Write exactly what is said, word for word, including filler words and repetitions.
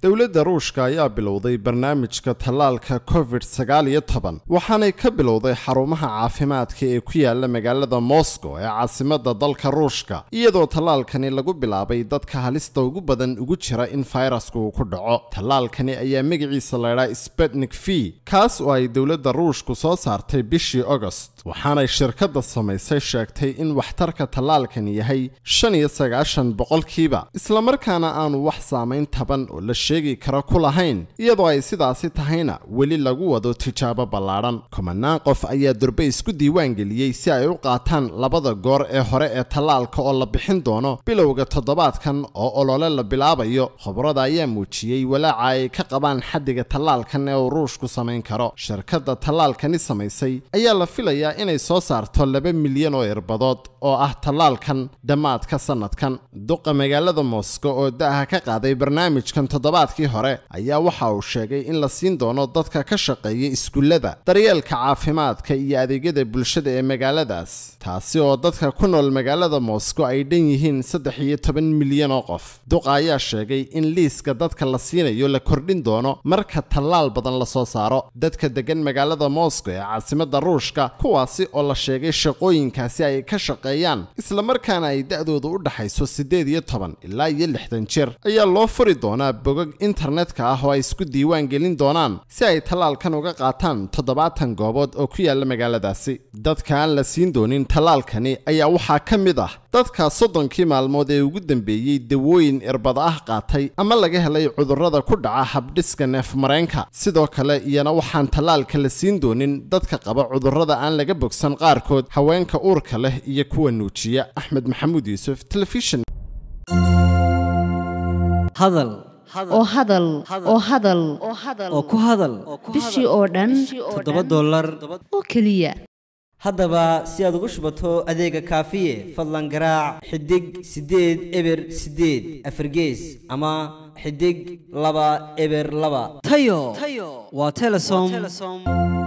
dowladda Ruushka ayaa bilowday barnaamijka tallaalka covid sagaal iyo toban waxaanay ka bilowday xarumaha caafimaadka ee ku yaala magaalada Moscow ee caasimadda dalka Ruushka iyadoo tallaalkani lagu bilaabay dadka halista ugu badan ugu jira in fayrasku ku dhaco. Tallaalkani ayaa magaciisa la yiraahdaa Sputnik V kaas oo ay dowladda Ruushku soo saartay bishii August waxaanay shirkadda samaysay sheegtay in waxtarka tallaalkani yahay shan iyo sagaashan boqolkiiba isla markaana aanu wax saameyn taban oo la sheegi karo ku lahayn iyadoo ay sidaasi tahayna weli lagu wado tijaabo ballaaran. kumanaan qof ayaa durba isku diiwaan geliyay si ay u qaataan labada goor ee hore ee tallaalka oo la bixin doono bilowga toddobaadkan oo olole la bilaabayo. khibrada ayaa muujiyay walaaca ay ka qabaan xaddiga tallaalkan ee uu Ruushku samayn karo. shirkadda tallaalkani samaysay ayaa la filayaa inay soo saarto laba milyan oo irbadood oo ah tallaalkan dhammaadka sanadkan. duqa magaalada Moscow oo daaha ka qaaday barnaamijkan toddobaadkii hore ayaa waxa uu sheegay in la siin doono dadka ka shaqeeya iskuulada, daryeelka caafimaadka iyo adeegyada bulshada ee magaaladaas, taasi oo dadka ku nool magaalada Moscow ay dhan yihiin saddex iyo toban milyan oo qof. duqa ayaa sheegay in liiska dadka la siinayo la kordhin doono marka tallaal badan la soo saaro. dadka degan magaalada Moscow ee caasimadda Ruushka kuwaasi oo la sheegay shaqooyinkaasi ay ka shaqeeyaan isla markaana ay da'doodu u dhaxayso siddeed iyo toban ilaa iyo lixdan jir ayaa loo furi doonaa bogag internetka ah oo ay isku diiwaan gelin doonaan si ay tallaalkan uga qaataan toddobaatan goobood oo ku yaala magaaladaasi. dadka aan la siin doonin tallaalkani ayaa waxaa ka mid ah dadka soddonkii maalmood ee ugu dambeeyey dawooyin irbada ah qaatay ama laga helay cudurrada ku dhaca habdhiska neefmareenka. sidoo kale iyana waxaan tallaalka la siin doonin dadka qaba cudurrada aan laga bogsan qaarkood, haweenka uurka leh iyo kuwa nuujiya. Axmed Maxamuud Yuusuf, Television. hadal oo hadal oo hadal oo ku hadal bishii oo dhan toddoba dollar oo kaliya. haddaba si aad ugu shubato adeega kaafiye fadlan garaac xidig sideed eber sideed afargees ama xidig laba eber laba tayo waa Telesom.